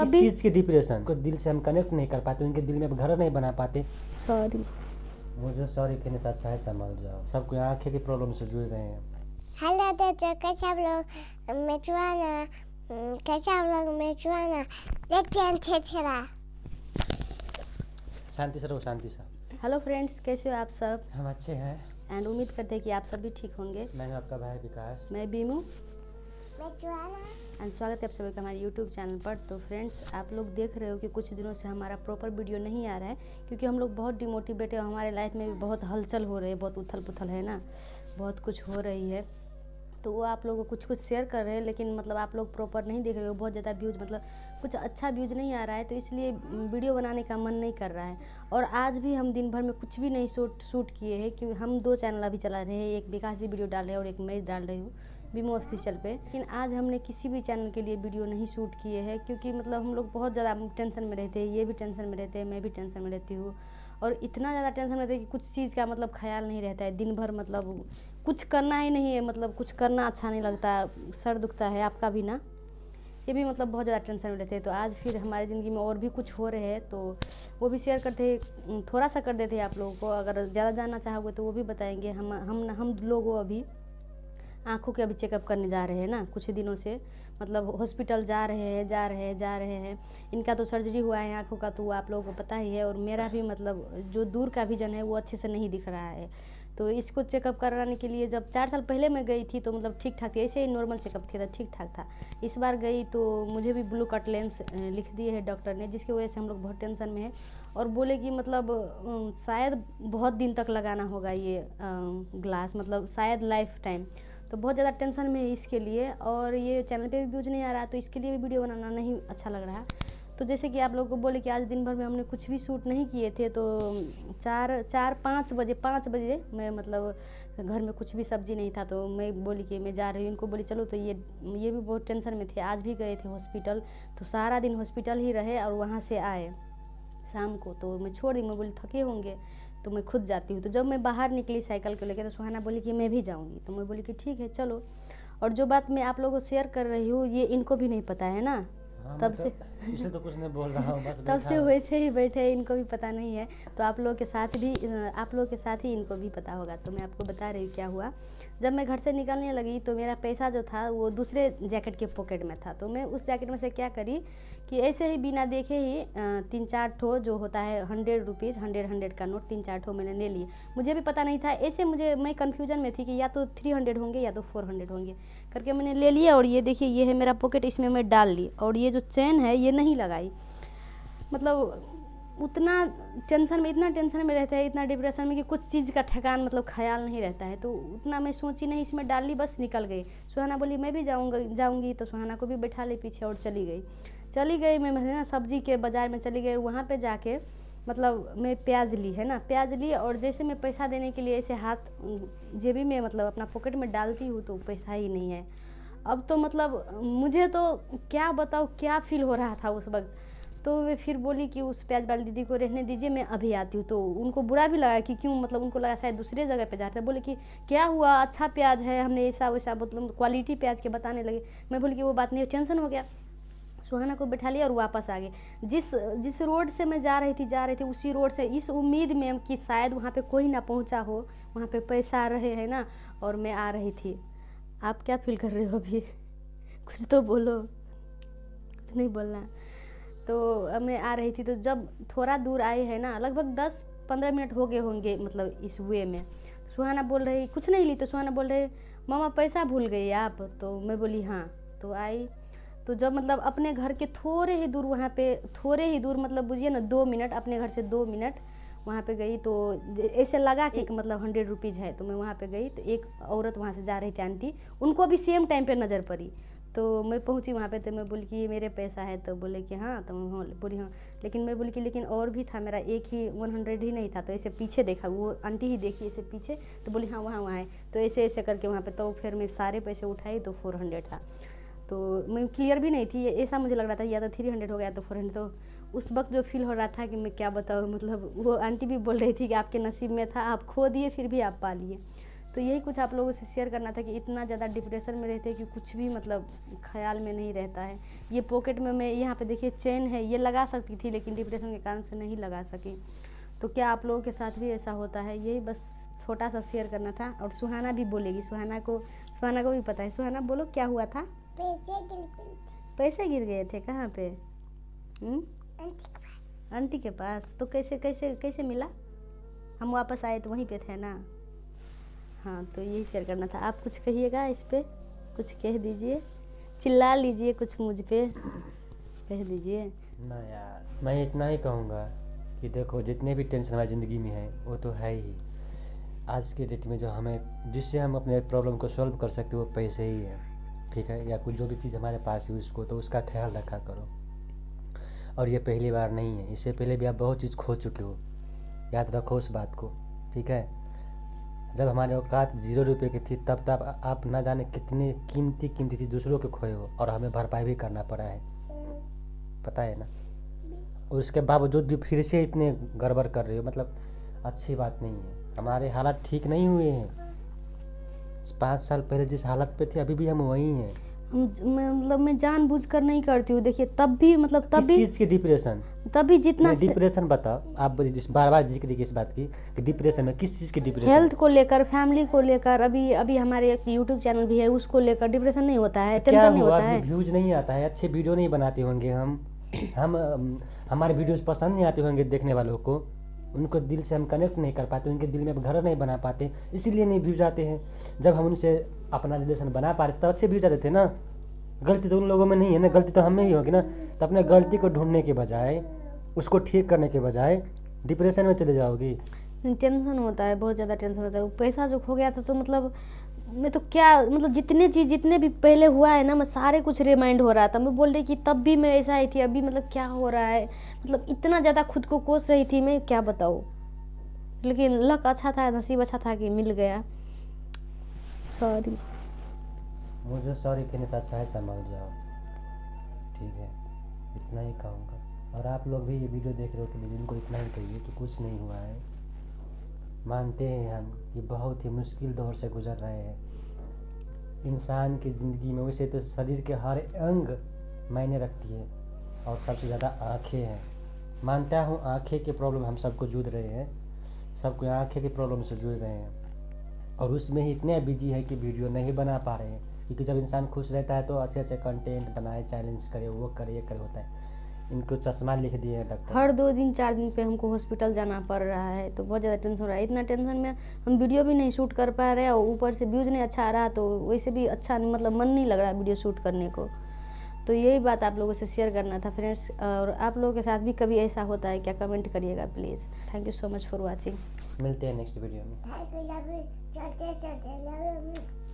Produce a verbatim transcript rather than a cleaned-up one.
अभी चीज़ की डिप्रेशन को दिल से हम कनेक्ट नहीं कर पाते, उनके दिल में घर नहीं बना पाते। सॉरी। मुझे सॉरी कहने से अच्छा है संभल जाओ, सबको आँखें की प्रॉब्लम से जूझ रहे हैं। हेलो दोस्तों, कैसे आप लोग? मैं चुआना, कैसे आप लोग? मैं चुआना देखते हैं छेछरा। शांति से रहो, शांति से। हेलो फ्रेंड्स, कैसे हो आप सब? हम अच्छे हैं एंड उम्मीद करते हैं कि आप सब भी ठीक होंगे। मैं हूं आपका भाई विकास। मैं बीमू मैं चुआना एंड स्वागत है आप सभी का हमारे यूट्यूब चैनल पर। तो फ्रेंड्स, आप लोग देख रहे हो कि कुछ दिनों से हमारा प्रॉपर वीडियो नहीं आ रहा है क्योंकि हम लोग बहुत डिमोटिवेट है। हमारे लाइफ में भी बहुत हलचल हो रही है, बहुत उथल पुथल है ना, बहुत कुछ हो रही है। तो वो आप लोगों को कुछ कुछ शेयर कर रहे हैं, लेकिन मतलब आप लोग प्रॉपर नहीं देख रहे हो। बहुत ज़्यादा व्यूज़, मतलब कुछ अच्छा व्यूज़ नहीं आ रहा है, तो इसलिए वीडियो बनाने का मन नहीं कर रहा है। और आज भी हम दिन भर में कुछ भी नहीं शूट शूट किए हैं क्योंकि हम दो चैनल अभी चला रहे हैं, एक विकास जी वीडियो डाल रहे हैं और एक मैं डाल रही हूँ बीमो ऑफिशियल पे। लेकिन आज हमने किसी भी चैनल के लिए वीडियो नहीं शूट किए हैं क्योंकि मतलब हम लोग बहुत ज़्यादा टेंशन में रहते हैं, ये भी टेंशन में रहते हैं, मैं भी टेंशन में रहती हूँ। और इतना ज़्यादा टेंशन में रहता है कि कुछ चीज़ का मतलब ख्याल नहीं रहता है। दिन भर मतलब कुछ करना ही नहीं है, मतलब कुछ करना अच्छा नहीं लगता, सर दुखता है। आपका भी ना? ये भी मतलब बहुत ज़्यादा टेंशन में रहते हैं। तो आज फिर हमारी ज़िंदगी में और भी कुछ हो रहे हैं तो वो भी शेयर करते, थोड़ा सा कर देते हैं आप लोगों को। अगर ज़्यादा जानना चाहोगे तो वो भी बताएंगे। हम हम हम लोगों अभी आँखों के अभी चेकअप करने जा रहे हैं ना, कुछ दिनों से मतलब हॉस्पिटल जा रहे हैं जा रहे हैं जा रहे हैं। इनका तो सर्जरी हुआ है आँखों का, तो वो आप लोगों को पता ही है। और मेरा भी मतलब जो दूर का विजन है वो अच्छे से नहीं दिख रहा है, तो इसको चेकअप कराने के लिए जब चार साल पहले मैं गई थी तो मतलब ठीक ठाक थी, ऐसे ही नॉर्मल चेकअप था, ठीक ठाक था। इस बार गई तो मुझे भी ब्लू कट लेंस लिख दिए है डॉक्टर ने, जिसकी वजह से हम लोग बहुत टेंशन में हैं। और बोले कि मतलब शायद बहुत दिन तक लगाना होगा ये ग्लास, मतलब शायद लाइफ टाइम। तो बहुत ज़्यादा टेंशन में है इसके लिए। और ये चैनल पे भी व्यूज़ नहीं आ रहा, तो इसके लिए भी वीडियो बनाना नहीं अच्छा लग रहा। तो जैसे कि आप लोगों को बोले कि आज दिन भर में हमने कुछ भी शूट नहीं किए थे, तो चार चार पाँच बजे पाँच बजे मैं मतलब घर में कुछ भी सब्जी नहीं था, तो मैं बोली कि मैं जा रही हूँ। इनको बोली चलो, तो ये ये भी बहुत टेंशन में थे। आज भी गए थे हॉस्पिटल, तो सारा दिन हॉस्पिटल ही रहे और वहाँ से आए शाम को, तो मैं छोड़ दी। मैं बोली थके होंगे तो मैं खुद जाती हूँ। तो जब मैं बाहर निकली साइकिल को लेकर, तो सुहाना बोली कि मैं भी जाऊँगी, तो मैं बोली कि ठीक है चलो। और जो बात मैं आप लोगों को शेयर कर रही हूँ ये इनको भी नहीं पता है ना, हाँ, तब से इसे तो कुछ नहीं बोल रहा हूँ, बस तब से वैसे ही बैठे, इनको भी पता नहीं है। तो आप लोगों के साथ भी आप लोगों के साथ ही इनको भी पता होगा। तो मैं आपको बता रही हूँ क्या हुआ। जब मैं घर से निकलने लगी तो मेरा पैसा जो था वो दूसरे जैकेट के पॉकेट में था। तो मैं उस जैकेट में से क्या करी कि ऐसे ही बिना देखे ही तीन चार ठो जो होता है हंड्रेड रुपीज़ हंड्रेड हंड्रेड का नोट, तीन चार ठो मैंने ले लिए। मुझे भी पता नहीं था, ऐसे मुझे मैं कन्फ्यूजन में थी कि या तो थ्री हंड्रेड होंगे या तो फोर हंड्रेड होंगे करके मैंने ले लिया। और ये देखिए, ये है मेरा पॉकेट, इसमें मैं डाल ली। और ये जो चेन है ये नहीं लगाई। मतलब उतना टेंशन में, इतना टेंशन में रहता है, इतना डिप्रेशन में कि कुछ चीज़ का ठिकान मतलब ख्याल नहीं रहता है। तो उतना मैं सोची नहीं, इसमें डाल ली, बस निकल गई। सुहाना बोली मैं भी जाऊँगा जाऊँगी, तो सुहाना को भी बैठा ली पीछे और चली गई चली गई मैं ना सब्जी के बाज़ार में चली गई। वहाँ पे जाके मतलब मैं प्याज ली है ना, प्याज ली। और जैसे मैं पैसा देने के लिए ऐसे हाथ जेबी में मतलब अपना पॉकेट में डालती हूँ तो पैसा ही नहीं है। अब तो मतलब मुझे तो क्या बताऊँ क्या फील हो रहा था उस वक्त। तो वे फिर बोली कि उस प्याज वाली दीदी को रहने दीजिए, मैं अभी आती हूँ। तो उनको बुरा भी लगा कि क्यों, मतलब उनको लगा शायद दूसरे जगह पे जाते हैं। बोले कि क्या हुआ, अच्छा प्याज है, हमने ऐसा वैसा मतलब क्वालिटी प्याज के बताने लगे। मैं बोली कि वो बात नहीं, टेंशन हो गया। सुहाना को बैठा लिया और वापस आ गए। जिस जिस रोड से मैं जा रही थी जा रही थी उसी रोड से, इस उम्मीद में कि शायद वहाँ पे कोई ना पहुँचा हो, वहाँ पे पैसा आ रहे हैं ना, और मैं आ रही थी। आप क्या फील कर रहे हो अभी? कुछ तो बोलो, कुछ नहीं बोलना। तो मैं आ रही थी, तो जब थोड़ा दूर आए हैं ना, लगभग दस पंद्रह मिनट हो गए होंगे मतलब इस वे में। सुहाना बोल रही कुछ नहीं ली, तो सुहाना बोल रहे मामा पैसा भूल गई आप? तो मैं बोली हाँ। तो आई, तो जब मतलब अपने घर के थोड़े ही दूर, वहाँ पे थोड़े ही दूर मतलब बुझिए ना दो मिनट, अपने घर से दो मिनट वहाँ पे गई। तो ऐसे लगा कि मतलब हंड्रेड रुपीज़ है। तो मैं वहाँ पे गई तो एक औरत वहाँ से जा रही थी, आंटी, उनको भी सेम टाइम पे नज़र पड़ी। तो मैं पहुँची वहाँ पे, तो मैं बोली कि ये मेरे पैसा है? तो बोले कि हाँ। तो मैं बोली हाँ, लेकिन मैं बोली कि लेकिन और भी था, मेरा एक ही वन हंड्रेड ही नहीं था। तो ऐसे पीछे देखा, वो आंटी ही देखी ऐसे पीछे, तो बोली हाँ वहाँ वहाँ है। तो ऐसे ऐसे करके वहाँ पे, तो फिर मैं सारे पैसे उठाई तो फोर हंड्रेड था। तो मैं क्लियर भी नहीं थी, ऐसा मुझे लग रहा था या तो थ्री हंड्रेड हो गया तो फोर हंड्रेड। तो उस वक्त जो फील हो रहा था कि मैं क्या बताऊँ, मतलब वो आंटी भी बोल रही थी कि आपके नसीब में था, आप खो दिए फिर भी आप पा लिए। तो यही कुछ आप लोगों से शेयर करना था कि इतना ज़्यादा डिप्रेशन में रहते हैं कि कुछ भी मतलब ख्याल में नहीं रहता है। ये पॉकेट में मैं यहाँ पे देखिए चेन है, ये लगा सकती थी लेकिन डिप्रेशन के कारण से नहीं लगा सकी। तो क्या आप लोगों के साथ भी ऐसा होता है? यही बस छोटा सा शेयर करना था। और सुहाना भी बोलेगी, सुहाना को सुहाना को भी पता है। सुहाना बोलो क्या हुआ था? पैसे गिर गए। पैसे गिर गए थे? कहाँ पे? हुँ? आंटी के पास। आंटी के पास? तो कैसे कैसे कैसे मिला? हम वापस आए तो वहीं पे थे ना। हाँ, तो यही शेयर करना था। आप कुछ कहिएगा इस पे, कुछ कह दीजिए, चिल्ला लीजिए कुछ मुझ पे, कह दीजिए। ना यार, मैं इतना ही कहूँगा कि देखो जितने भी टेंशन हमारी ज़िंदगी में है वो तो है ही। आज के डेट में जो हमें जिससे हम अपने प्रॉब्लम को सॉल्व कर सकते हैं वो पैसे ही है, ठीक है, या कुछ जो भी चीज़ हमारे पास है उसको, तो उसका ख्याल रखा करो। और ये पहली बार नहीं है, इससे पहले भी आप बहुत चीज़ खो चुके हो, याद रखो उस बात को, ठीक है। जब हमारे औकात जीरो रुपये की थी तब तब आप ना जाने कितनी कीमती कीमती चीज़ दूसरों के खोए हो और हमें भरपाई भी करना पड़ा है, पता है ना। और उसके बावजूद भी फिर से इतने गड़बड़ कर रहे हो, मतलब अच्छी बात नहीं है। हमारे हालात ठीक नहीं हुए हैं। पाँच साल पहले जिस हालत पे थे अभी भी हम वही हैं। हम- मैं मतलब मैं जानबूझकर नहीं करती हूँ। देखिए तब भी मतलब तब किस भी चीज़ की डिप्रेशन? तब भी जितना नहीं, डिप्रेशन बताओ आप, बार बार जिक्र की इस बात की कि डिप्रेशन में किस चीज़ की डिप्रेशन? हेल्थ को लेकर, फैमिली को लेकर, अभी अभी हमारे एक यूट्यूब चैनल भी है उसको लेकर डिप्रेशन नहीं होता है, क्या टेंशन नहीं हुआ? होता है। व्यूज नहीं आता है, अच्छे वीडियो नहीं बनाते होंगे हम हम अम, हमारे वीडियोस पसंद नहीं आते होंगे देखने वालों को, उनको दिल से हम कनेक्ट नहीं कर पाते, उनके दिल में घर नहीं बना पाते, इसीलिए नहीं व्यूज आते हैं। जब हम उनसे अपना रिलेशन बना पा रहे थे तब अच्छे व्यूज आते थे ना। गलती तो उन लोगों में नहीं है ना, गलती तो हमें ही होगी ना। तो अपने गलती को ढूंढने के बजाय, उसको ठीक करने के बजाय डिप्रेशन में चले जाओगी। टेंशन होता है, बहुत ज़्यादा टेंशन होता है। वो पैसा जो खो गया था तो मतलब मैं तो क्या मतलब जितने चीज़ जितने भी पहले हुआ है ना, मैं सारे कुछ रिमाइंड हो रहा था। मैं बोल रही कि तब भी मैं ऐसा ही थी, अभी मतलब क्या हो रहा है, मतलब इतना ज़्यादा खुद को कोस रही थी, मैं क्या बताऊँ। लेकिन लक अच्छा था, नसीब अच्छा था कि मिल गया। सॉरी। मुझे सॉरी कहने से अच्छा है संभल जाओ, ठीक है, इतना ही कहूँगा। और आप लोग भी ये वीडियो देख रहे हो तो जिनको इतना ही कहिए कि कुछ नहीं हुआ है। मानते हैं हम कि बहुत ही मुश्किल दौर से गुजर रहे हैं। इंसान की ज़िंदगी में वैसे तो शरीर के हर अंग मायने रखती है और सबसे ज़्यादा आँखें हैं। मानता हूँ आँखें की प्रॉब्लम हम सबको जूझ रहे हैं, सबको आँखें की प्रॉब्लम से जूझ रहे हैं और उसमें ही इतने बिजी है कि वीडियो नहीं बना पा रहे हैं। क्योंकि जब इंसान खुश रहता है तो अच्छे अच्छे कंटेंट बनाए, चैलेंज करे, वो करे, ये करे होता है। इनको चश्मा लिख दिए हैं डॉक्टर। हर दो दिन चार दिन पे हमको हॉस्पिटल जाना पड़ रहा है, तो बहुत ज़्यादा टेंशन हो रहा है। इतना टेंशन में हम वीडियो भी नहीं शूट कर पा रहे हैं और ऊपर से व्यूज़ नहीं अच्छा आ रहा, तो वैसे भी अच्छा मतलब मन नहीं लग रहा वीडियो शूट करने को। तो यही बात आप लोगों से शेयर करना था फ्रेंड्स। और आप लोगों के साथ भी कभी ऐसा होता है क्या? कमेंट करिएगा please. Thank you so much for watching. मिलते हैं नेक्स्ट वीडियो में। चलते चलते लव यू।